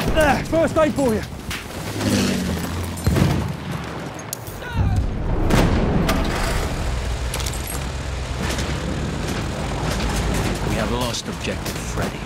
There, first aid for you. We have lost objective Freddy.